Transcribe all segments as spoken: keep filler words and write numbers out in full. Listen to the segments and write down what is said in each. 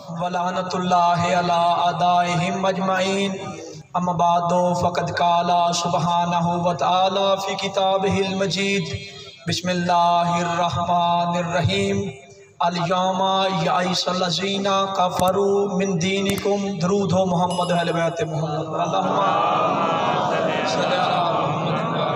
ولعنۃ اللہ علی اعدائہم اجمعین اما بعد فقد قال سبحانہ وتعالی فی کتابہ المجید بسم اللہ الرحمن الرحیم الیوم یئس الذین کفروا من دینکم درود ہو محمد اہل بیت محمد اللہم صلی علی محمد۔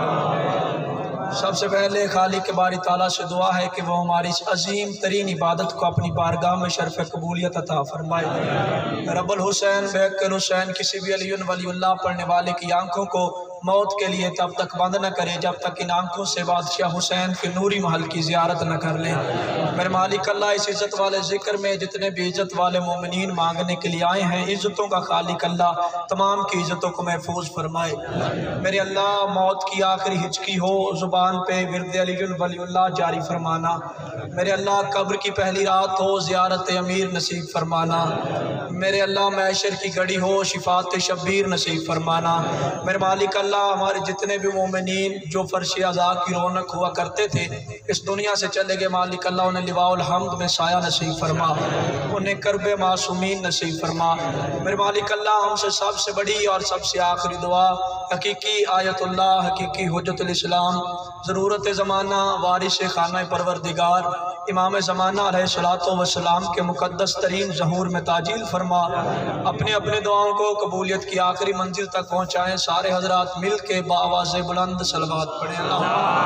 سب سے پہلے خالق باری تعالیٰ سے دعا ہے کہ وہ ہماری اس عظیم ترین عبادت کو اپنی بارگاہ میں شرف قبولیت عطا فرمائے۔ رب الحسین بیک الحسین کسی بھی علی ولی اللہ پڑھنے والے کی آنکھوں کو موت کے لیے تب تک بند نہ کرے جب تک ان آنکھوں سے بادشاہ حسین کے نوری محل کی زیارت نہ کر لیں۔ میرے مالک اللہ اس عزت والے ذکر میں جتنے بھی عزت والے مومنین مانگنے کے لیے آئے ہیں، عزتوں کا خالق اللہ تمام کی عزتوں کو محفوظ فرمائے۔ میرے اللہ موت کی آخری ہچکی ہو زبان پہ ورد علی ولی اللہ جاری فرمانا۔ میرے اللہ قبر کی پہلی رات ہو زیارت امیر نصیب فرمانا۔ میرے اللہ محشر کی گھڑی ہو شفاعت شبیر نصیب فرمانا۔ میرے مالک اللہ ہمارے جتنے بھی مومنین جو فرش عزا کی رونق ہوا کرتے تھے اس دنیا سے چلے گئے، مالک اللہ انہیں لواء الحمد میں سایہ نصیب فرما، انہیں کرب معصومین نصیب فرما۔ میرے مالک اللہ ہم سے سب سے بڑی اور سب سے آخری دعا حقیقی آیت اللہ، حقیقی حجت الاسلام، ضرورت زمانہ، وارث خانہ پروردگار، امام زمانہ علیہ الصلوۃ والسلام کے مقدس ترین ظہور میں تعجیل فرما، اپنے اپنے دعاؤں کو قبولیت کی آخری منزل تک پہنچائیں۔ سارے حضرات مل کے بآواز بلند صلوات پڑھیں۔ اللہ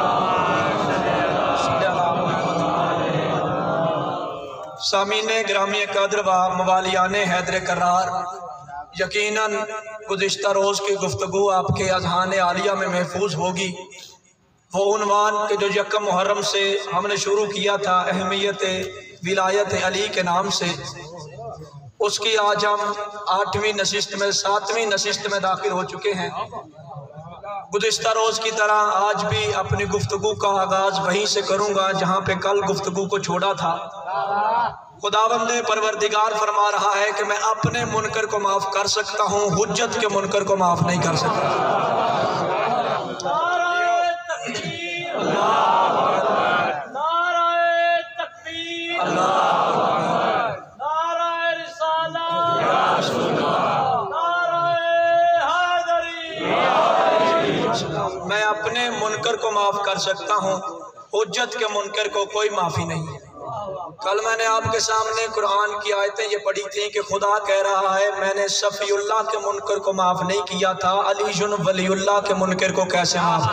سامعین گرامی قدر و موالیان حیدر کرار، یقیناً گزشتہ روز کی گفتگو آپ کے اذہان عالیہ میں محفوظ ہوگی۔ وہ عنوان کہ جو یکم محرم سے ہم نے شروع کیا تھا اہمیت ولایت علی کے نام سے، اس کی آج ہم آٹھویں نشست میں ساتویں نشست میں داخل ہو چکے ہیں۔ گزشتہ روز کی طرح آج بھی اپنی گفتگو کا آغاز وہیں سے کروں گا جہاں پہ کل گفتگو کو چھوڑا تھا۔ خداوند پروردگار فرما رہا ہے کہ میں اپنے منکر کو معاف کر سکتا ہوں، حجت کے منکر کو معاف نہیں کر سکتا۔ میں اپنے منکر کو معاف کر سکتا ہوں، حجت کے منکر کو کوئی معافی نہیں ہے۔ کل میں نے آپ کے سامنے قرآن کی آیتیں یہ پڑھی تھیں کہ خدا کہہ رہا ہے میں نے صفی اللہ کے منکر کو معاف نہیں کیا تھا، علی ولی اللہ کے منکر کو کیسے معاف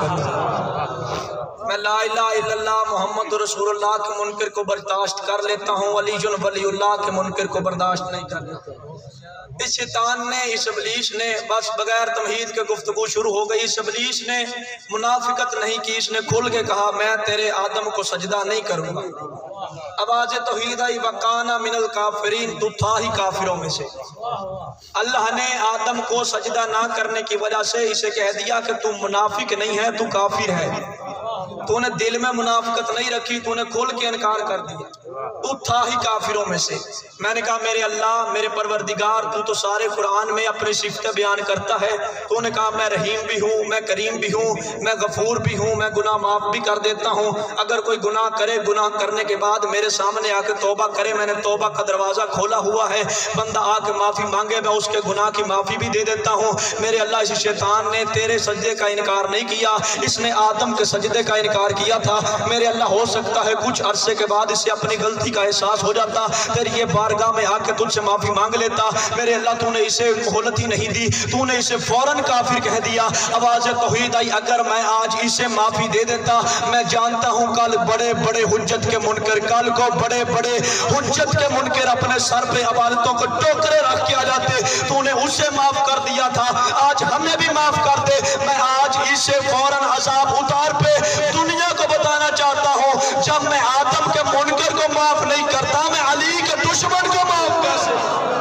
کروں؟ میں لا الہ الا اللہ محمد رسول اللہ کے منکر کو برداشت کر لیتا ہوں، علی ولی اللہ کے منکر کو برداشت نہیں کر لیتا۔ اس شیطان نے، اس ابلیس نے، بس بغیر تمہید کے گفتگو شروع ہو گئی، اس ابلیس نے منافقت نہیں کی، اس نے کھل کے کہا میں تیرے آدم کو سجدہ نہیں کروں گا۔ آواز توحید آئی وَقَانَ مِنَ الْكَافِرِينَ، تو تھا ہی کافروں میں سے۔ اللہ نے آدم کو سجدہ نہ کرنے کی وجہ سے اسے کہہ دیا کہ تو منافق نہیں ہے، تو کافر ہے۔ تو نے دل میں منافقت نہیں رکھی، تو نے کھل کے انکار کر دیا، تو تھا ہی کافروں میں سے۔ میں نے کہا میرے اللہ، میرے پروردگار، تو تو سارے قرآن میں اپنی صفتیں بیان کرتا ہے۔ تو نے کہا میں رحیم بھی ہوں، میں کریم بھی ہوں، میں غفور بھی ہوں، میں گناہ معاف بھی کر دیتا ہوں۔ اگر کوئی گناہ کرے، گناہ کرنے کے بعد میرے سامنے آ کے توبہ کرے، میں نے توبہ کا دروازہ کھولا ہوا ہے، بندہ آ کے معافی مانگے میں اس کے گناہ کی معافی بھی دے دیتا ہوں۔ میرے اللہ اس شیطان نے تیرے سجدے کا انکار نہیں کیا، اس نے آدم کے سجدے کا انکار کیا تھا۔ میرے اللہ ہو سکتا ہے کچھ عرصے کے بعد اسے اپنی غلطی کا احساس ہو جاتا، تیری یہ بارگاہ میں آ کے تجھ سے معافی مانگ لیتا۔ میرے اللہ تو نے اسے مہلت ہی نہیں دی، تو نے اسے فوراً کافر کہہ دیا۔ آواز توحید آئی اگر میں آج اسے معافی دے دیتا، میں جانتا ہوں کل بڑے بڑے حجت کے منکر، کل کو بڑے بڑے حجت کے منکر اپنے سر پہ عبادتوں کو ٹوکرے رکھ کے آ جاتے۔ تو نے اسے معاف کر دیا تھا، آج ہمیں بھی معاف کر دے۔ میں آج اسے فوراً عذاب اتار پہ دنیا کو بتانا چاہتا ہوں، جب میں آدم کے منکر کو معاف نہیں کرتا، میں علی کے دشمن کو معاف کیسے؟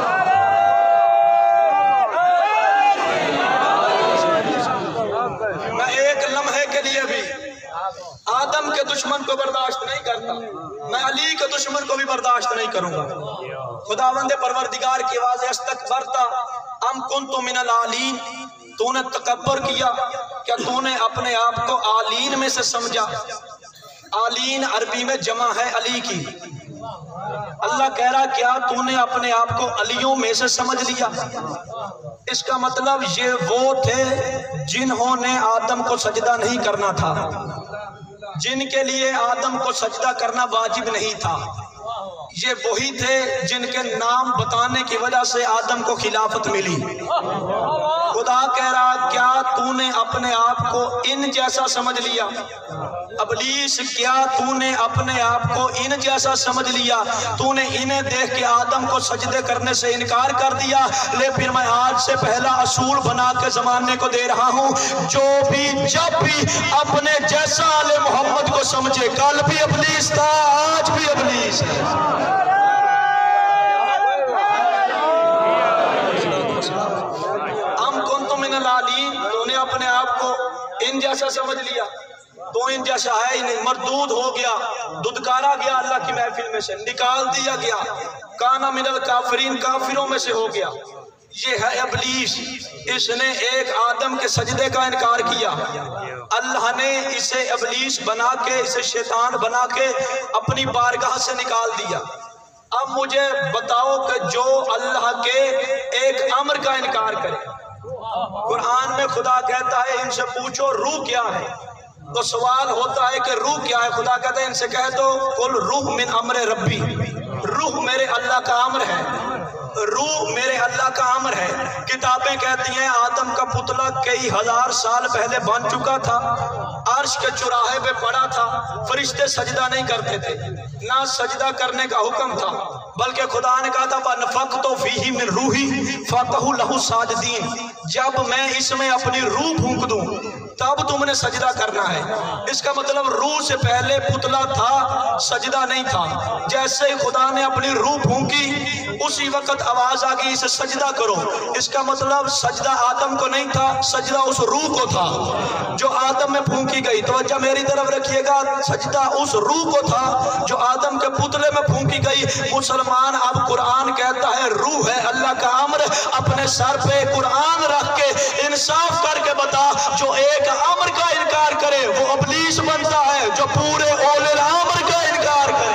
میں ایک لمحے کے لیے بھی آدم کے دشمن کو برداشت نہیں کرتا، میں علی کے دشمن کو بھی برداشت نہیں کروں گا۔ خداوند پروردگار کی آواز استکبرتا ام کنت من العالین، تو نے تکبر کیا، کیا تو نے اپنے آپ کو عالین میں سے سمجھا؟ عالین عربی میں جمع ہے علی کی، اللہ کہہ رہا کیا تو نے اپنے آپ کو علیوں میں سے سمجھ لیا؟ اس کا مطلب یہ وہ تھے جنہوں نے آدم کو سجدہ نہیں کرنا تھا، جن کے لیے آدم کو سجدہ کرنا واجب نہیں تھا۔ یہ وہی تھے جن کے نام بتانے کی وجہ سے آدم کو خلافت ملی۔ خدا کہہ رہا کیا تو نے اپنے آپ کو ان جیسا سمجھ لیا؟ ابلیس کیا تو نے اپنے آپ کو ان جیسا سمجھ لیا؟ تو نے انہیں دیکھ کے آدم کو سجدے کرنے سے انکار کر دیا۔ لے پھر میں آج سے پہلا اصول بنا کے زمانے کو دے رہا ہوں، جو بھی جب بھی اپنے جیسا آل محمد کو سمجھے، کل بھی ابلیس تھا آج بھی ابلیس ہے۔ تو نے اپنے آپ کو ان جیسا سمجھ لیا، تو ان جیسا ہے ہی نہیں، مردود ہو گیا، ددکارا گیا اللہ کی محفل میں سے، نکال دیا گیا، کانا من الکافرین، کافروں میں سے ہو گیا۔ یہ ہے ابلیس، اس نے ایک آدم کے سجدے کا انکار کیا، اللہ نے اسے ابلیس بنا کے، اسے شیطان بنا کے اپنی بارگاہ سے نکال دیا۔ اب مجھے بتاؤ کہ جو اللہ کے ایک امر کا انکار کرے، قرآن میں خدا کہتا ہے ان سے پوچھو روح کیا ہے، تو سوال ہوتا ہے کہ روح کیا ہے؟ خدا کہتا ہے ان سے کہہ دو قل روح من امر ربی، روح میرے اللہ کا امر ہے، روح میرے اللہ کا امر ہے۔ کتابیں کہتی ہیں آدم کا پتلا کئی ہزار سال پہلے بن چکا تھا، عرش کے چوراہے پہ پڑا تھا، فرشتے سجدہ نہیں کرتے تھے، نہ سجدہ کرنے کا حکم تھا، بلکہ خدا نے کہا تھا وَنَفَخْتُ فِيهِ مِن رُوحِي فَقَعُوا لَهُ سَاجِدِينَ، جب میں اس میں اپنی روح پھونک دوں تب تم نے سجدہ کرنا ہے۔ اس کا مطلب روح سے پہلے پتلا تھا، سجدہ نہیں تھا۔ جیسے ہی خدا نے اپنی روح پھونکی اسی وقت آواز آ گئی اسے سجدہ کرو، اس کا مطلب سجدہ آدم کو نہیں تھا، سجدہ اس روح کو تھا جو آدم میں پھونکی گئی۔ توجہ میری طرف رکھیے گا، سجدہ اس روح کو تھا جو آدم کے پتلے میں پھونکی گئی۔ مسلمان اب قرآن کہتا ہے روح ہے اللہ کا امر، اپنے سر پہ قرآن رکھ کے انصاف کر کے بتا، جو ایک امر کا انکار کرے وہ ابلیس بنتا ہے، جو پورے اولے الامر کا انکار کرے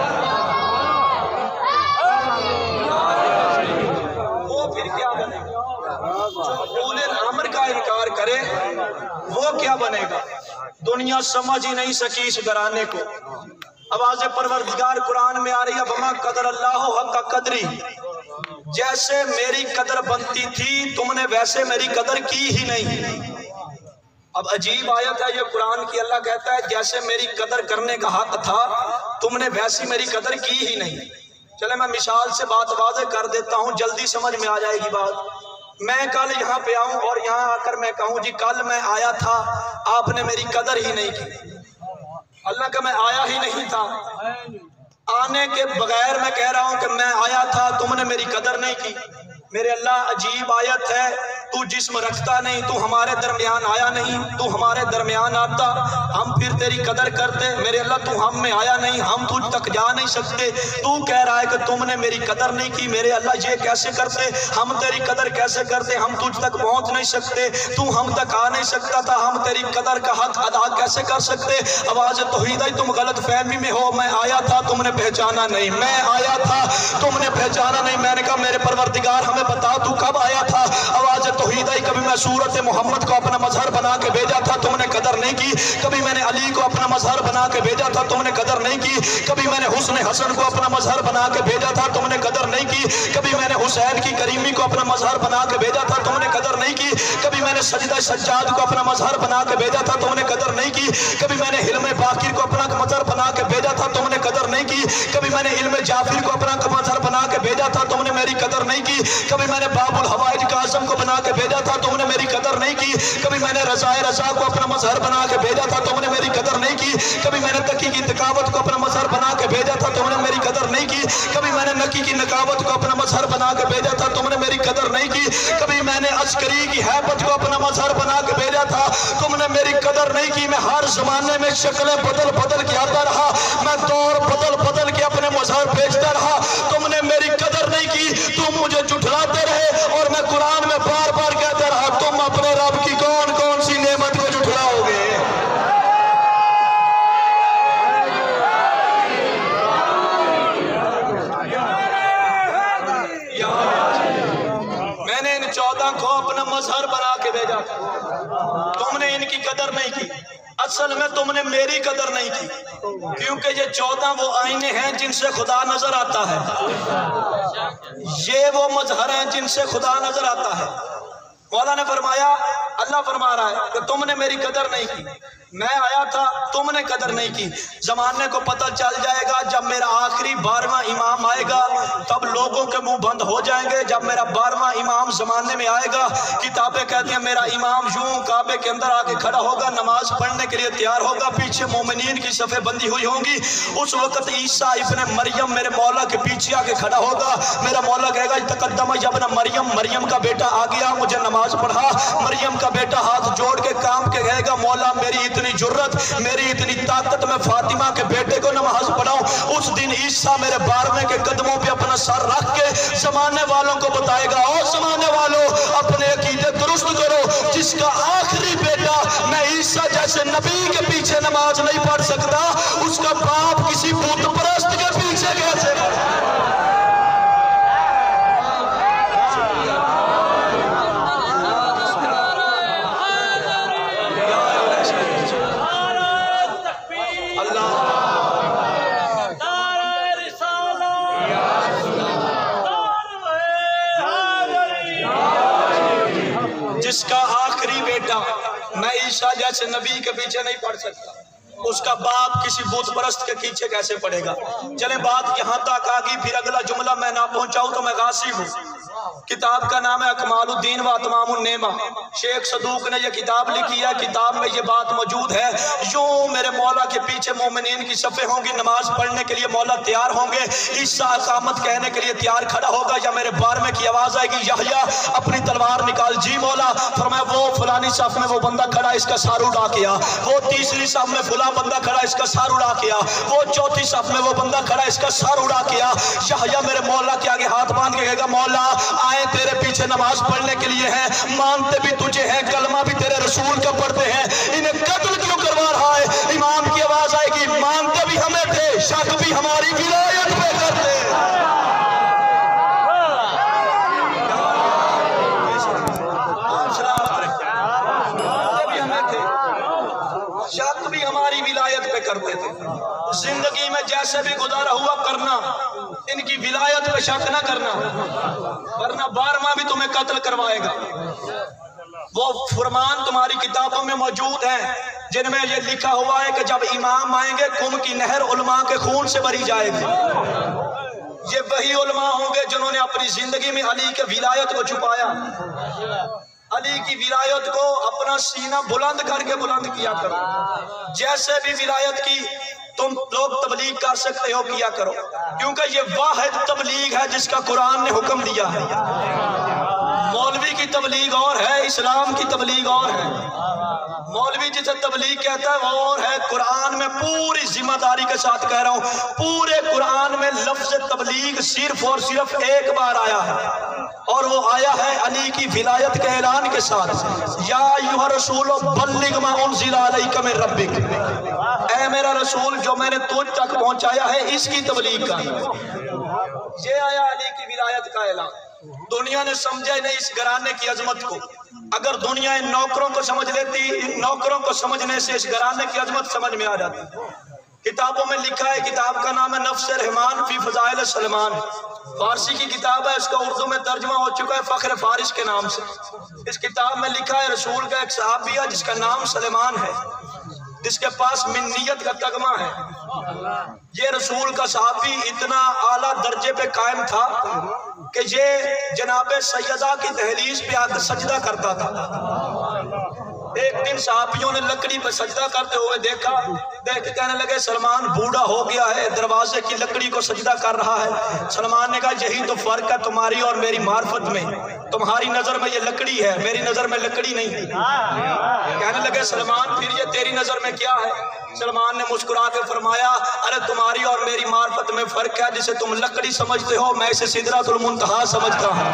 وہ پھر کیا بنے گا؟ جو اولے الامر کا انکار کرے وہ کیا بنے گا؟ دنیا سمجھ ہی نہیں سکی اس گھرانے کو۔ آواز پروردگار قرآن میں آ رہی ہے وَمَا قَدَرَ اللَّهُ حَقَّ قَدْرِهِ، جیسے میری قدر بنتی تھی تم نے ویسے میری قدر کی ہی نہیں۔ اب عجیب آیت ہے یہ قرآن کی، اللہ کہتا ہے جیسے میری قدر کرنے کا حق تھا تم نے ویسی میری قدر کی ہی نہیں۔ چلے میں مثال سے بات واضح کر دیتا ہوں، جلدی سمجھ میں آ جائے گی بات۔ میں کل یہاں پہ آؤں اور یہاں آ کر میں کہوں جی کل میں آیا تھا آپ نے میری قدر ہی نہیں کی، اللہ کا میں آیا ہی نہیں تھا، آنے کے بغیر میں کہہ رہا ہوں کہ میں آیا تھا تم نے میری قدر نہیں کی۔ میرے اللہ عجیب آیت ہے، تو جسم رکھتا نہیں، تو ہمارے درمیان آیا نہیں، تو ہمارے درمیان آتا ہم پھر تیری قدر کرتے۔ میرے اللہ تو ہم میں آیا نہیں، ہم تجھ تک جا نہیں سکتے، تو کہہ رہا ہے کہ تم نے میری قدر نہیں کی۔ میرے اللہ یہ کیسے کرتے، ہم تیری قدر کیسے کرتے، ہم تجھ تک پہنچ نہیں سکتے، تو ہم تک آ نہیں سکتا تھا، ہم تیری قدر کا حق ادا کیسے کر سکتے؟ آواز توحید ہے، تم غلط فہمی میں ہو، میں آیا تھا تم نے پہچانا نہیں، میں آیا تھا تم نے پہچانا نہیں۔ میں نے کہا میرے پروردگار ہمیں بتا تو کب آیا تھا؟ آواز توحید ہے، کبھی میں صورت محمد کو اپنا مظہر بنا کے بھیجا تھا تم نے قدر نہیں کی، کبھی میں نے علی کو اپنا مظہر بنا کے بھیجا تھا تم نے قدر نہیں کی، کبھی میں نے حسن حسن کو اپنا مظہر بنا کے بھیجا تھا تم نے قدر نہیں کی، کبھی میں نے حسین کی کریمی کو اپنا مظہر بنا کے بھیجا تھا تم نے قدر نہیں کی، کبھی میں نے سجدہ سجاد کو اپنا مظہر بنا کے بھیجا تھا تم نے قدر نہیں کی، کبھی میں نے حلم باقر کو اپنا مظہر بنا کے بھیجا تھا تم نے قدر نہیں کی، کبھی میں نے علم جعفر کو اپنا مظہر بنا کے بھیجا تھا تم نے میری قدر نہیں کی، کبھی میں نے باب الحوائج قاسم کو بنا کے بھیجا تھا تم نے میری قدر نہیں کی، کبھی میں نے رضا رضا کو اپنا مظہر بنا کے بھیجا تھا تم نے میری قدر نہیں کی، کبھی میں نے تقی کی تقاوت کو اپنا مظہر بنا کے بھیجا تھا تم نے میری قدر نہیں کی، کبھی میں نے نقی کی نقاوت کو اپنا مظہر بنا کے بھیجا تھا تم نے میری قدر نہیں کی، کبھی میں نے عسکری کی ہیبت کو اپنا مظہر بنا کے بھیجا تھا تم نے میری قدر نہیں کی۔ میں ہر زمانے میں شکلیں بدل بدل کے آتا رہا، میں دور بدل بدل کے اپنے مظہر بھیجتا رہا، تم نے میری قدر نہیں کی، تم مجھے جھٹلاتے رہے، اور میں قرآن میں بار بار کہتا رہا تم اپنے رب کی کون کون سی نعمت کو جھٹلاؤ گے۔ चौदह को अपना मजहर बना के भेजा था। तुमने इनकी कदर नहीं की, असल में तुमने मेरी कदर नहीं की, क्योंकि ये चौदह वो आईने हैं जिनसे खुदा नजर आता है, ये वो मजहर हैं जिनसे खुदा नजर आता है। मौला ने फरमाया, अल्लाह फरमा रहा है कि तुमने मेरी कदर नहीं की, मैं आया था तुमने कदर नहीं की। जमाने को पता चल जाएगा जब मेरा आखिरी बारहवां इमाम आएगा, तब लोगों के मुंह बंद हो जाएंगे। जब मेरा बारहवां इमाम जमाने में आएगा, किताबें कहती हैं मेरा इमाम यूं काबे के अंदर आके खड़ा होगा, नमाज पढ़ने के लिए तैयार होगा, पीछे मोमिनीन की सफ़े बंदी हुई होंगी। उस वक्त ईसा इब्ने मरियम मेरे मौला के पीछे आके खड़ा होगा। मेरा मौला कहेगा तकद्दम इब्ने मरियम, मरियम का बेटा आ गया, मुझे नमाज पढ़ा। मरियम का बेटा हाथ जोड़ के काम के कहेगा मौला मेरी इतनी जुर्रत, मेरी इतनी ताकत, मैं फातिमा के बेटे को नमाज पढ़ाऊं। उस दिन ईसा मेरे बारहवें के कदमों पे अपना सर रख के जमाने वालों को बताएगा, ओ जमाने वालों अपने अकीदे दुरुस्त करो, जिसका आखिरी बेटा मैं ईसा जैसे नबी के पीछे नमाज नहीं पढ़ सकता, उसका बाप किसी बुत परस्त के पीछे कैसे पढ़े। जिसका आखिरी बेटा मैं ईसा जैसे नबी के पीछे नहीं पढ़ सकता, उसका बाप किसी बुत परस्त के पीछे कैसे पड़ेगा। चले बात यहाँ तक आ गई, फिर अगला जुमला मैं ना पहुंचाऊं तो मैं गासिब हूँ। किताब का नाम है अकमालुद्दीन व अतमामुन्नेमा। शेख सदूक ने यह किताब लिखी है, किताब में ये बात मौजूद है, यूं मेरे मौला के पीछे मोमिनीन की सफ़े होंगी, नमाज पढ़ने के लिए मौला तैयार होंगे, ईसा अकामत कहने के लिए तैयार खड़ा होगा, या मेरे बारहवें की आवाज़ आएगी यहया अपनी तलवार निकाल। जी मौला। फरमाया वो फलानी साफ में वो बंदा खड़ा, इसका सार उड़ा किया। वो तीसरी साफ में फला बंदा खड़ा, इसका सार उड़ा किया। वो चौथी साफ में वो बंदा खड़ा, इसका सार उड़ा किया। यहया मेरे मौला के आगे हाथ बांध के कहेगा मौला आए तेरे पीछे नमाज पढ़ने के लिए हैं, मानते भी तुझे हैं, कलमा भी तेरे रसूल का पढ़ते हैं, इन्हें कत्ल क्यों करवा रहा है। इमाम की आवाज आएगी मानते भी हमें थे, शक भी हमारी विलायत पे करते। शक भी हमारी विलायत पे करते थे। जिंदगी में जैसे भी गुजारा हुआ करना, इनकी विलायत पे शक ना करना, वरना बारहवां भी तुम्हें कत्ल करवाएगा। वो फरमान तुम्हारी किताबों में मौजूद है, जिनमें ये लिखा हुआ है कि जब इमाम आएंगे कुम की नहर उलमा के खून से भरी जाएगी। ये वही उलमा होंगे जिन्होंने अपनी जिंदगी में अली के विलायत को छुपाया। अली की विलायत को अपना सीना बुलंद करके बुलंद किया करो। जैसे भी विलायत की तुम लोग तबलीग कर सकते हो किया करो, क्योंकि ये वाहिद तबलीग है जिसका कुरान ने हुक्म दिया है। मौलवी की तबलीग और है, इस्लाम की तबलीग और है। मौलवी जिसे तबलीग कहता है वो और है। कुरान में पूरी जिम्मेदारी के साथ कह रहा हूँ, पूरे कुरान में लफ्ज तबलीग सिर्फ और सिर्फ एक बार आया है, और वो आया है अली की विलायत के ऐलान के साथ। या अय्युहा रसूल बल्लिग मा उनज़िला अलैका मिन रब्बिक, ऐ मेरा रसूल जो मैंने तुझ तक पहुंचाया है इसकी तबलीग का। ये आया अली की विलायत का ऐलान। दुनिया ने समझा नहीं इस घराने की अजमत को। अगर दुनिया इन नौकरों को समझ लेती, इन नौकरों को समझने से इस घराने की अजमत समझ में आ जाती। किताबों में लिखा है, किताब का नाम है नफ्स रहमान फी फज़ाइल सलमान। फारसी की किताब है, इसका उर्दू में तर्जुमा हो चुका है फख्र फारिस के नाम से। इस किताब में लिखा है रसूल का एक सहाबी है जिसका नाम सलेमान है, जिसके पास मिन्नियत का तगमा है। ये रसूल का सहाबी इतना आला दर्जे पे कायम था कि ये जनाबे सैयदा की दहलीज पे आकर सजदा करता था। एक दिन सहाबियों ने लकड़ी पर सजदा करते हुए देखा, देख के कहने लगे सलमान बूढ़ा हो गया है, दरवाजे की लकड़ी को सजदा कर रहा है। सलमान ने कहा यही तो फर्क है तुम्हारी और मेरी मार्फत में, तुम्हारी नजर में ये लकड़ी है, मेरी नजर में लकड़ी नहीं है। कहने लगे सलमान फिर ये तेरी नजर में क्या है। सलमान ने मुस्कुरा के फरमाया अरे तुम्हारी और मेरी मार्फत में फर्क है, जिसे तुम लकड़ी समझते हो मैं इसे सिदरतुल मुंतहा समझता हूँ।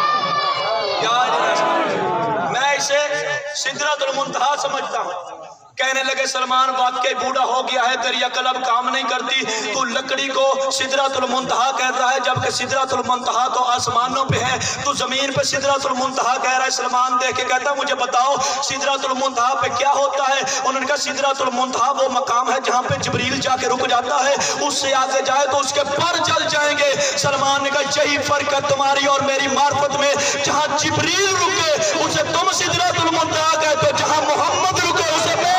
मैं इसे सिदरतुल मुंतहा समझता हूँ। کہنے لگے سلمان واقعی بوڑھا ہو گیا ہے، تیری عقل اب کام نہیں کرتی، تو لکڑی کو سدرۃ المنتہا کہتا ہے جبکہ سدرۃ المنتہا تو آسمانوں پہ ہے، تو زمین پہ سدرۃ المنتہا کہہ رہا ہے۔ سلمان دیکھ کے کہتا ہے مجھے بتاؤ سدرۃ المنتہا پہ کیا ہوتا ہے؟ انہوں نے کہا سدرۃ المنتہا وہ مقام ہے جہاں پہ جبریل جا کے رک جاتا ہے، اس سے آگے جائے تو اس کے پر جل جائیں گے۔ سلمان نے کہا یہی فرق ہے تمہاری اور میری معرفت میں، جہاں جبریل رکے اسے تم سدرۃ المنتہا کہتے ہو، جہاں محمد رکے اسے میں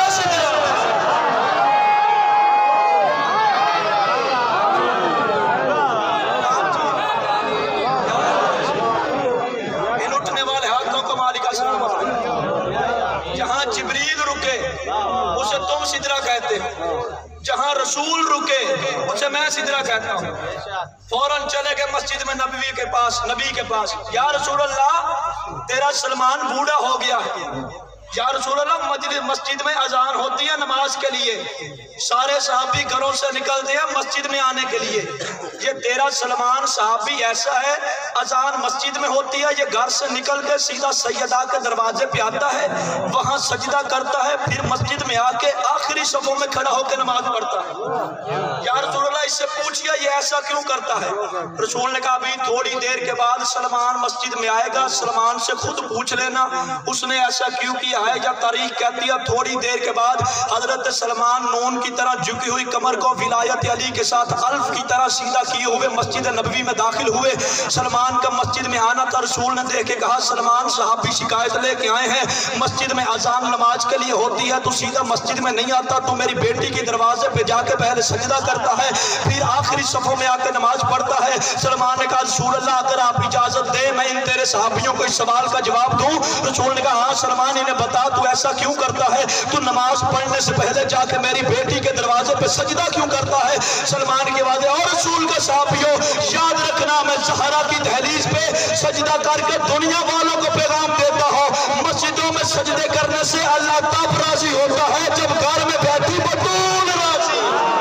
جہاں جبریل رکے اسے تم سدرہ کہتے ہو، جہاں رسول رکے اسے میں سدرہ کہتا ہوں۔ فوراً چلے گئے مسجد میں نبوی کے پاس، نبی کے پاس، یا رسول اللہ تیرا سلمان بوڑھا ہو گیا ہے، یا رسول اللہ مسجد میں اذان ہوتی ہے نماز کے لیے، سارے صحابی گھروں سے نکلتے ہیں مسجد میں آنے کے لیے، یہ تیرا سلمان صحابی ایسا ہے اذان مسجد میں ہوتی ہے، یہ گھر سے نکل کے سیدھا سیدہ کے دروازے پہ آتا ہے، وہاں سجدہ کرتا ہے، پھر مسجد میں آ کے آخری صفوں میں کھڑا ہو کے نماز پڑھتا ہے۔ یا رسول اللہ اس سے پوچھئے یہ ایسا کیوں کرتا ہے؟ رسول نے کہا ابھی تھوڑی دیر کے بعد سلمان مسجد میں آئے گا، سلمان سے خود پوچھ لینا اس نے ایسا کیوں کیا ہے، یا تاریخ کہتی ہے تھوڑی دیر کے بعد حضرت سلمان نون کی طرح جھکی ہوئی کمر کو ولایت علی کے ساتھ الف کی طرح سیدھا کیے ہوئے مسجد نبوی میں داخل ہوئے۔ سلمان کا مسجد میں آنا تھا، رسول نے دیکھ کے کہا سلمان صحابی شکایت لے کے آئے ہیں مسجد میں اذان نماز کے لیے ہوتی ہے تو سیدھا مسجد میں نہیں آتا، تو میری بیٹی کے دروازے پہ جا کے پہلے سجدہ کرتا ہے پھر آخری صفوں میں آ کے نماز پڑھتا ہے۔ سلمان نے کہا رسول اللہ اگر آپ اجازت دیں میں ان تیرے صحابیوں کو اس سوال کا جواب دوں؟ رسول نے کہا ہاں سلمان انہیں بتا تو ایسا کیوں کرتا ہے، تو نماز پڑھنے سے پہلے جا کے میری بیٹی کے دروازے پہ سجدہ کیوں کرتا ہے؟ سلمان کی آواز ہے اور رسول کے صحابیوں یاد رکھنا میں زہرا کی دہلیز پہ سجدہ کر کے دنیا والوں کو پیغام دیتا ہوں مسجدوں میں سجدے کرنے سے اللہ تب راضی ہوتا ہے جب گھر میں بیٹھی بطول راضی۔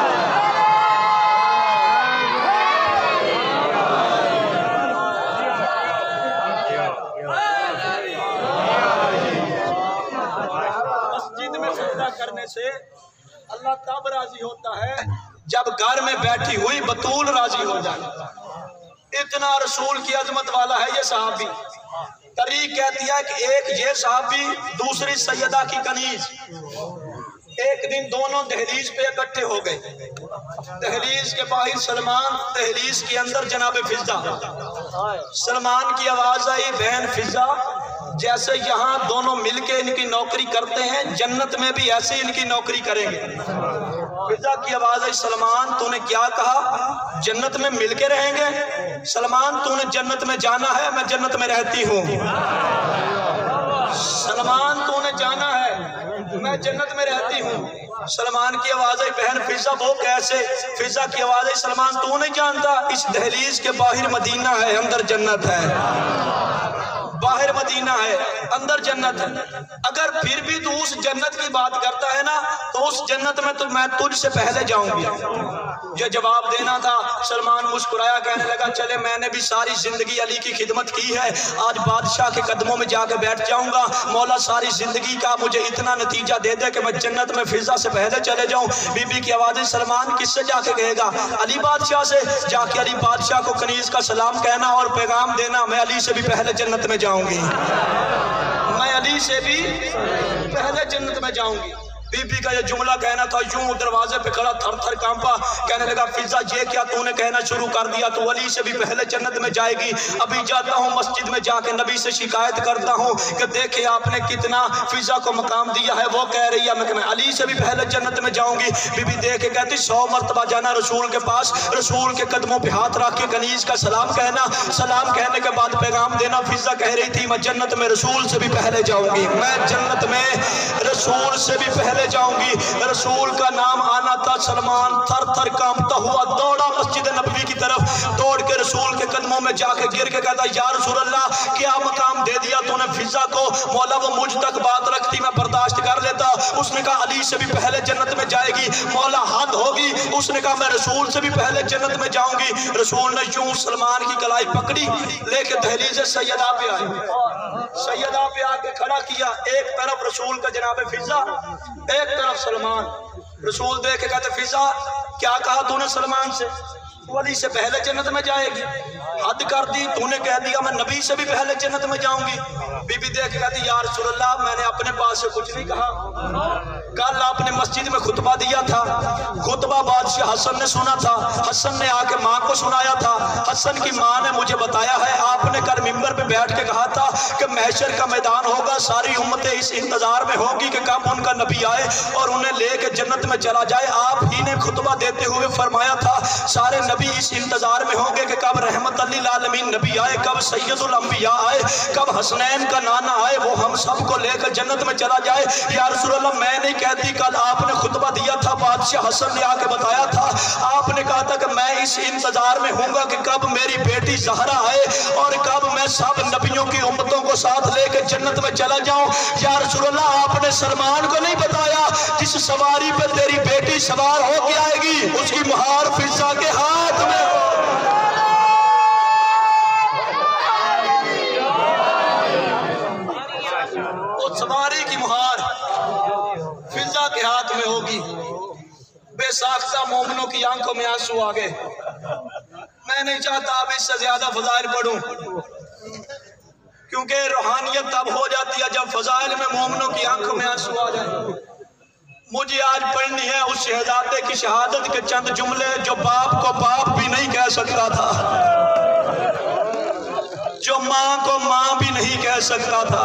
مسجد میں سجدہ کرنے سے اللہ تب راضی ہوتا ہے جب گھر میں بیٹھی ہوئی بطول راضی ہو جائے۔ اتنا رسول کی عظمت والا ہے یہ صحابی۔ تاریخ کہتی ہے کہ ایک یہ صحابی دوسری سیدہ کی کنیز، ایک دن دونوں دہلیز پہ اکٹھے ہو گئے، دہلیز کے باہر سلمان، دہلیز کے اندر جناب فضہ۔ سلمان کی آواز آئی بہن فضہ جیسے یہاں دونوں مل کے ان کی نوکری کرتے ہیں جنت میں بھی ایسے ان کی نوکری کریں گے۔ فضہ کی آواز ہے سلمان تو نے کیا کہا؟ جنت میں مل کے رہیں گے؟ سلمان تو نے جنت میں جانا ہے، میں جنت میں رہتی ہوں۔ سلمان تو نے جانا ہے، میں جنت میں رہتی ہوں۔ سلمان کی آواز ہے بہن فضہ وہ کیسے؟ فضہ کی آواز ہے سلمان تو نہیں جانتا اس دہلیز کے باہر مدینہ ہے اندر جنت ہے، باہر مدینہ ہے اندر جنت ہے۔ اگر پھر بھی تو اس جنت کی بات کرتا ہے نا تو اس جنت میں تو میں تجھ سے پہلے جاؤں گی۔ یہ جواب دینا تھا۔ سلمان مسکرایا کہنے لگا چلے میں نے بھی ساری زندگی علی کی خدمت کی ہے، آج بادشاہ کے قدموں میں جا کے بیٹھ جاؤں گا، مولا ساری زندگی کا مجھے اتنا نتیجہ دے دے کہ میں جنت میں فضہ سے پہلے چلے جاؤں۔ بی بی کی آواز ہے سلمان کس سے جا کے کہے گا؟ علی بادشاہ سے۔ جا کے علی بادشاہ کو کنیز کا سلام کہنا اور پیغام دینا میں علی سے بھی پہلے جنت میں جاؤں گی، میں علی سے بھی پہلے جنت میں جاؤں گی۔ بی بی کا یہ جملہ کہنا تھا، یوں دروازے پہ کھڑا تھر تھر کانپا، کہنے لگا فضہ یہ کیا تو نے کہنا شروع کر دیا، تو علی سے بھی پہلے جنت میں جائے گی۔ ابھی جاتا ہوں مسجد میں جا کے نبی سے شکایت کرتا ہوں کہ دیکھیں آپ نے کتنا فضہ کو مقام دیا ہے، وہ کہہ رہی ہے میں علی سے بھی پہلے جنت میں جاؤں گی۔ بی بی دیکھ کے کہتی سو مرتبہ جانا رسول کے پاس، رسول کے قدموں پہ ہاتھ رکھ کے کنیز کا سلام کہنا، سلام کہنے کے بعد پیغام دینا۔ فضہ کہہ رہی تھی میں جنت میں رسول سے بھی پہلے جاؤں گی، میں جنت میں رسول سے بھی پہلے جاؤں گی۔ رسول کا نام آنا تھا، سلمان تھر تھر کانپتا ہوا دوڑا مسجد نبوی کی طرف، دوڑ کے رسول کے قدموں میں جا کے گر کے کہتا یا رسول اللہ کیا مقام دے دیا تو نے فضہ کو؟ مولا وہ مجھ تک بات رکھتی میں برداشت کر لیتا، اس نے کہا علی سے بھی پہلے جنت میں جائے گی، مولا حد ہوگی، اس نے کہا میں رسول سے بھی پہلے جنت میں جاؤں گی۔ رسول نے یوں سلمان کی کلائی پکڑی، لے کے دہلیز سیدہ پہ آئے، سیدہ پہ آ کے کھڑا کیا، ایک طرف رسول کا جناب فضا، ایک طرف سلمان۔ رسول دیکھ کے کہتے فضا کیا کہا تو نے سلمان سے؟ وہ علی سے پہلے جنت میں جائے گی، حد کر دی، تو نے کہہ دیا میں نبی سے بھی پہلے جنت میں جاؤں گی۔ بی بی دیکھ کے کہتی یا رسول اللہ میں نے اپنے پاس سے کچھ نہیں کہا، کل آپ نے مسجد میں خطبہ دیا تھا، خطبہ بادشاہ حسن نے سنا تھا، حسن نے آ کے ماں کو سنایا تھا، حسن کی ماں نے مجھے بتایا ہے آپ نے کل ممبر پہ بیٹھ کے کہا تھا کہ محشر کا میدان ہوگا، ساری امتیں اس انتظار میں ہوگی کہ کب ان کا نبی آئے اور انہیں لے کے جنت میں چلا جائے۔ آپ ہی نے خطبہ دیتے ہوئے فرمایا تھا سارے نبی اس انتظار میں ہوں گے کہ کب رحمت للعالمین نبی آئے، کب سید الانبیاء آئے، کب حسنین کا نانا آئے، وہ ہم سب کو لے کر جنت میں چلا جائے۔ یا رسول اللہ میں نہیں کہتی، کل آپ نے خطبہ دیا تھا، بادشاہ حسن نے آ کے بتایا تھا، آپ نے کہا تھا کہ میں اس انتظار میں ہوں گا کہ کب میری بیٹی زہرا آئے اور کب میں سب نبیوں کی امتوں کو ساتھ لے کے جنت میں چلا جاؤں۔ یا رسول اللہ آپ نے سلمان کو نہیں بتایا جس سواری پہ تیری بیٹی سوار ہو کے آئے گی اس کی مہار فضا کے ہاتھ میں ہو۔ سواری کی مہار فضا کے ہاتھ میں ہوگی۔ بے ساختہ مومنوں کی آنکھوں میں آنسو آ گئے۔ میں نہیں چاہتا اب اس سے زیادہ فضائل پڑھوں کیونکہ روحانیت تب ہو جاتی ہے جب فضائل میں مومنوں کی آنکھوں میں آنسو آ جائیں۔ مجھے آج پڑھنی ہے اس شہزادے کی شہادت کے چند جملے جو باپ کو باپ بھی نہیں کہہ سکتا تھا، جو ماں کو ماں بھی نہیں کہہ سکتا تھا۔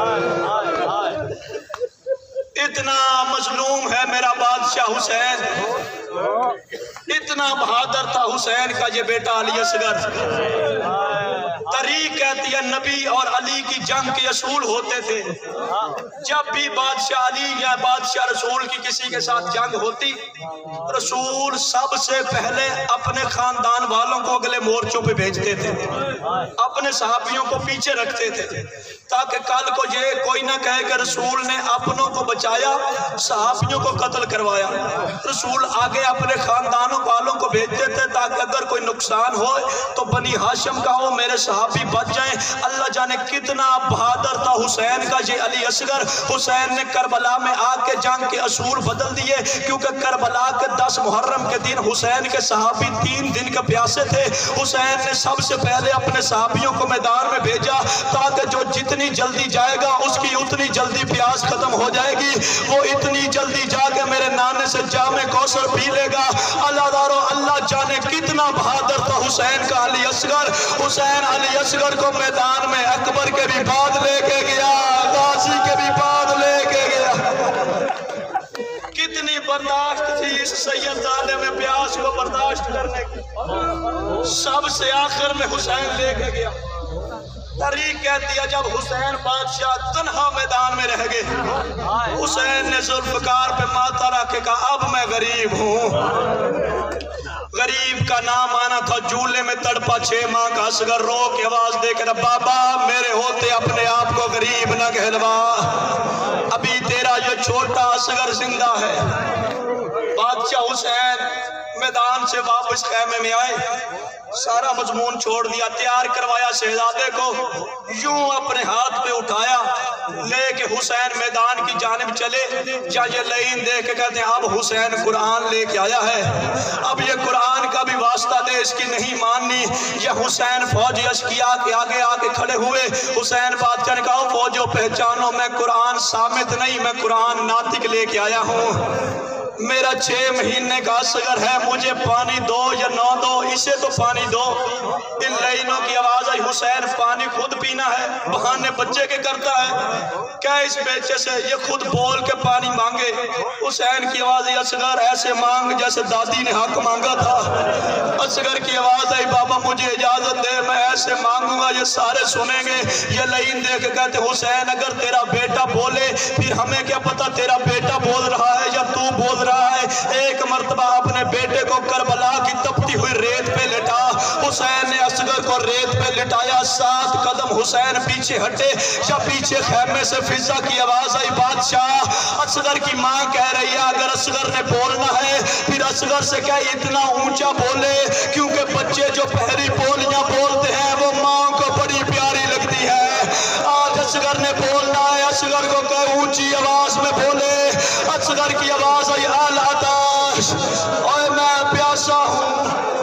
اتنا مظلوم ہے میرا بادشاہ حسین، اتنا بہادر تھا حسین کا یہ بیٹا علی اصغر۔ تاریخ کہتی ہے نبی اور علی کی جنگ کے اصول ہوتے تھے، جب بھی بادشاہ علی یا بادشاہ رسول کی کسی کے ساتھ جنگ ہوتی، رسول سب سے پہلے اپنے خاندان والوں کو اگلے مورچوں پہ بھیجتے تھے، اپنے صحابیوں کو پیچھے رکھتے تھے تاکہ کل کو یہ کوئی نہ کہے کہ رسول نے اپنوں کو بچایا صحابیوں کو قتل کروایا۔ رسول آگے اپنے خاندانوں والوں کو بھیجتے تھے تاکہ اگر کوئی نقصان ہو تو بنی ہاشم کا ہو، میرے صحابی بچ جائیں۔ اللہ جانے کتنا بہادر تھا حسین کا یہ علی اصغر۔ حسین نے کربلا میں آ کے جنگ کے اصول بدل دیے کیونکہ کربلا کے دس محرم کے دن حسین کے صحابی تین دن کے پیاسے تھے۔ حسین نے سب سے پہلے اپنے صحابیوں کو میدان میں بھیجا تاکہ جو جتنی جلدی جائے گا اس کی اتنی جلدی پیاس ختم ہو جائے گی، وہ اتنی جلدی جا کے میرے نانے سے جام کوثر پی لے گا۔ اللہ دارو اللہ جانے کتنا بہادر تھا حسین کا علی اصغر۔ حسین علی اصغر کو میدان میں اکبر کے بھی بعد لے کے گیا، غازی کے بھی بعد لے کے گیا۔ کتنی برداشت تھی اس سید زادے میں پیاس کو برداشت کرنے کی، سب سے آخر میں حسین لے کے گیا۔ تاریخ کہتی ہے جب حسین بادشاہ تنہا میدان میں رہ گئے، حسین نے ذوالفقار پہ ماتھا رکھ کے کہا اب میں غریب ہوں۔ غریب کا نام آنا تھا جولے میں تڑپا چھ ماہ کا اصغر رو کے آواز دے کر بابا میرے ہوتے اپنے آپ کو غریب نہ کہلوا، ابھی تیرا یہ چھوٹا اصغر زندہ ہے۔ بادشاہ حسین میدان سے واپس خیمے میں آئے، سارا مضمون چھوڑ دیا، تیار کروایا شہزادے کو، یوں اپنے ہاتھ پہ اٹھایا لے کے حسین میدان کی جانب چلے۔ جا یہ لائن دیکھ کے کہتے ہیں اب حسین قرآن لے کے آیا ہے، اب یہ قرآن کا بھی واسطہ دے، اس کی نہیں ماننی۔ یہ حسین فوج اشکیا کے آگے آ کے کھڑے ہوئے، حسین بادشاہ نے کہا فوجوں پہچانو میں قرآن سامت نہیں، میں قرآن ناطق لے کے آیا ہوں۔ میرا چھ مہینے کا اصغر ہے، مجھے پانی دو یا نہ دو، اسے تو پانی دو۔ ان لائنوں کی آواز آئی حسین پانی خود پینا ہے، بہانے بچے کے کرتا ہے کیا اس بیچے سے، یہ خود بول کے پانی مانگے۔ حسین کی آواز آئی اصغر ایسے مانگ جیسے دادی نے حق مانگا تھا۔ اصغر کی آواز آئی بابا مجھے اجازت دے میں ایسے مانگوں گا یہ سارے سنیں گے۔ یہ لائن دے کے کہتے حسین اگر تیرا بیٹا بولے پھر ہمیں کیا پتا تیرا بیٹا بول رہا ہے یا تو بول رہا ہے۔ ایک مرتبہ اپنے بیٹے کو کربلا کی تپتی ہوئی ریت پہ لٹا، حسین نے اصغر اصغر کو ریت پہ لٹایا، سات قدم حسین پیچھے ہٹے، یا پیچھے خیمے سے فضا کی آواز آئی، بادشاہ اصغر کی ماں کہہ رہی ہے اگر اصغر نے بولنا ہے پھر اصغر سے کہے اتنا اونچا بولے، کیونکہ بچے جو پہلی بولیاں بولتے ہیں وہ ماں کو بڑی پیاری لگتی ہے۔ آج اصغر نے بولنا ہے، اصغر کو کہ اونچی آواز میں بولے۔ اصغر کی آواز آئی العطش، اور میں پیاسا ہوں۔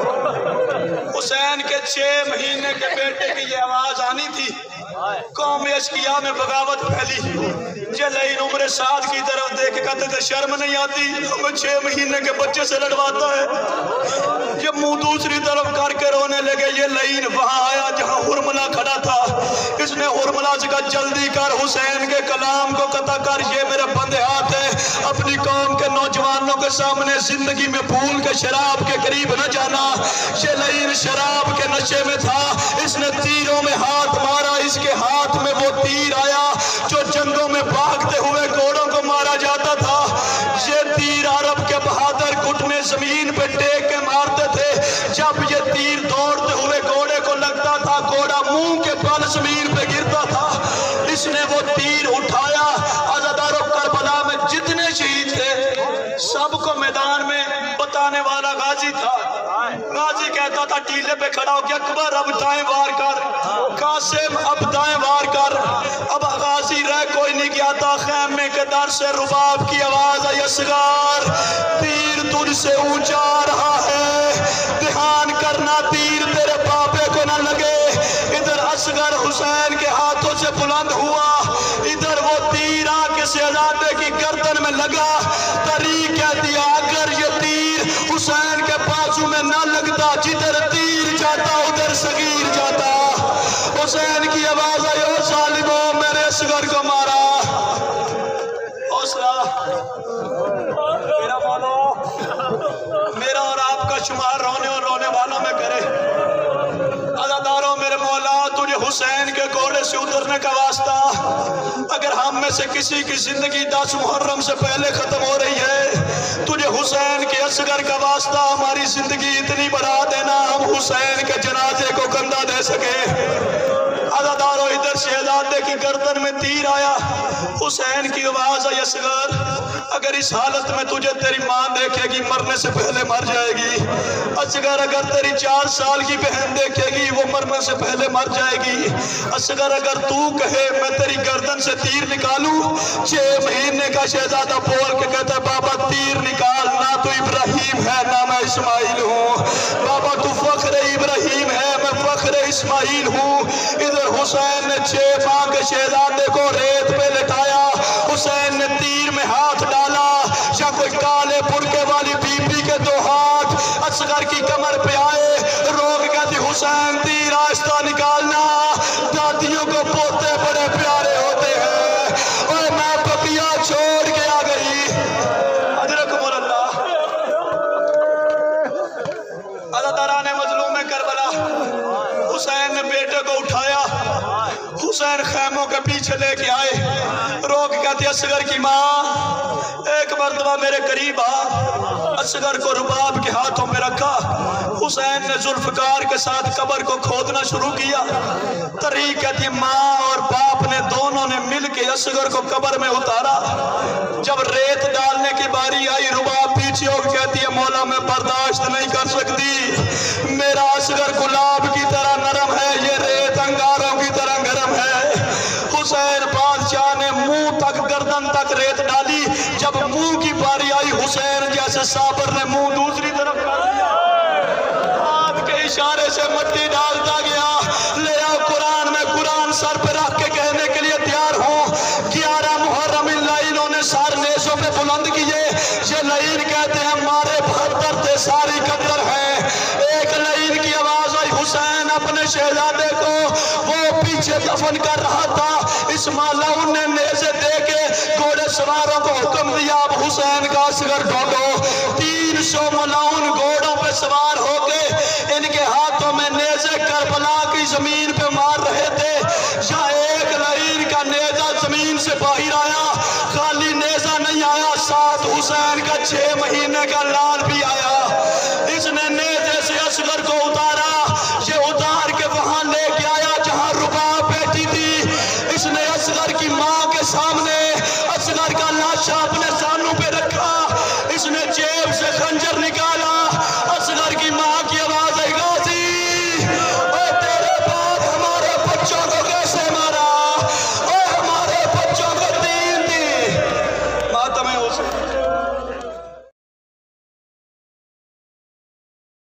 حسین کے چھ مہینے کے بیٹے کی یہ آواز آنی تھی، قوم اشقیاء میں بغاوت پھیلی۔ جلین عمر سعد کی طرف دیکھ کہتے تھے شرم نہیں آتی، ہمیں چھ مہینے کے بچے سے لڑواتا ہے۔ یہ منہ دوسری طرف کر کے رونے لگے۔ یہ لعین وہاں آیا جہاں حرملہ کھڑا تھا، اس نے حرملہ سے کہا جلدی کر، حسین کے کلام کو قطع کر، یہ میرے بندے ہاتھ ہے، اپنی قوم کے نوجوانوں کے سامنے زندگی میں بھول کے شراب کے قریب نہ جانا۔ یہ لعین شراب کے نشے میں تھا، اس نے تیروں میں ہاتھ مارا، اس کے ہاتھ میں وہ تیر آیا جو جنگوں میں بھاگتے ہوئے گھوڑوں کو مارا جاتا تھا۔ یہ تیر عرب کے بہادر گھٹنے زمین پہ ٹیک کے مارتے تھے، جب یہ تیر دوڑتے ہوئے گھوڑے کو لگتا تھا گھوڑا منہ کے بل زمین پہ گرتا تھا۔ اس نے وہ تیر اٹھایا۔ عزادارو کربلا میں جتنے شہید تھے سب کو میدان میں بتانے والا غازی تھا۔ غازی کہتا تھا ٹیلے پہ کھڑا ہو کے اکبر اب دائیں وار کر، قاسم اب دائیں وار کر۔ اب غازی رہ کوئی نہیں گیا تھا، خیمے کے در سے رباب کی آواز آئی اصغر تیر تجھ سے اونچا رہا ہے، دھیان کرنا تیر تیرے پاپے کو نہ لگے۔ ادھر اصغر حسین کے ہاتھوں سے بلند ہوا، ادھر وہ تیر آ کے شہزادے کی گردن میں لگا۔ طریق کہتی ہے اگر یہ تیر حسین کے بازو میں نہ لگتا، جدھر تیر جاتا ادھر صغیر جاتا۔ حسین کی آواز آئی او ظالموں میرے اصغر کو مارا۔ حوصلہ میرا مولا میرا اور آپ کا شمار رونے اور رونے والوں میں کرے۔ عزاداروں میرے مولا تجھے حسین کے گھوڑے سے اترنے کا واسطہ، اگر ہم میں سے کسی کی زندگی دس محرم سے پہلے ختم ہو رہی ہے، تجھے حسین کے اصغر کا واسطہ ہماری زندگی اتنی بڑھا دینا ہم حسین کے جنازے کو کندھا دے سکے۔ عزاداروں ادھر شہزادے کی گردن میں تیر آیا، حسین کی آواز آئی اصغر اگر اس حالت میں تجھے تیری ماں دیکھے گی مرنے سے پہلے مر جائے گی۔ اصغر اگر تیری چار سال کی بہن دیکھے گی وہ مرنے سے پہلے مر جائے گی۔ اصغر اگر تو کہے میں تیری گردن سے تیر نکالوں، چھ مہینے کا شہزادہ بول کے کہتا ہے بابا تیر نکال، نہ تو ابراہیم ہے نہ میں اسماعیل ہوں، بابا تو فخر ابراہیم ہے میں فخر اسماعیل ہوں۔ ادھر حسین نے چھ ماہ کے شہزادے کو ریت پہ لٹایا، حسین نے تیر میں ہاتھ ڈالا، یا کوئی کالے برقے والی بی بی کے دو ہاتھ اصغر کی کمر پہ آئے، روک کہتی حسین تیر آہستہ نکالنا، دادیوں کو پوتے بڑے پیارے ہوتے ہیں، اور میں پپیا چھوڑ کے آ گئی۔ ادرکم اللہ عزاداران مظلوم کربلا، حسین نے بیٹے کو اٹھایا، حسین خیموں کے پیچھے لے کے آئے، روک کہتی اصغر کی ماں ایک مرتبہ میرے قریب آ۔ اصغر کو رباب کے ہاتھوں میں رکھا، حسین نے ذوالفقار کے ساتھ قبر کو کھودنا شروع کیا۔ طریق کہتی ماں اور باپ نے دونوں نے مل کے اصغر کو قبر میں اتارا۔ جب ریت ڈالنے کی باری آئی رباب پیچھے ہو کہتی ہے مولا میں برداشت نہیں کر سکتی، میرا اصغر گلاب کی طرح نرم ہے، یہ ریت انگاروں کی طرح گرم ہے۔ حسین بادشاہ نے منہ تک گردن تک ریت ڈالی، جب منہ کی باری آئی حسین جیسے صابر نے منہ دوسری طرف کر دیا، ہاتھ کے اشارے سے مٹی ڈالتا گیا۔ لے آؤ قرآن میں قرآن سر پہ رکھ کے کہنے کے لیے تیار ہوں، گیارہ محرم ان لعینوں نے سار نیزوں پہ بلند کیے۔ یہ لعین کہتے ہیں مارے بہتر تھے ساری قدر ہے۔ ایک لعین کی آواز آئی حسین اپنے شہزادے کو وہ پیچھے دفن کر رہا تھا، اس مالاؤن نے نیزے دے کے گھوڑے سواروں کو حکم دیا اب حسین کا اصغر ڈھونڈو۔ تین سو ملاؤن گھوڑوں پہ سوار ہو کے ان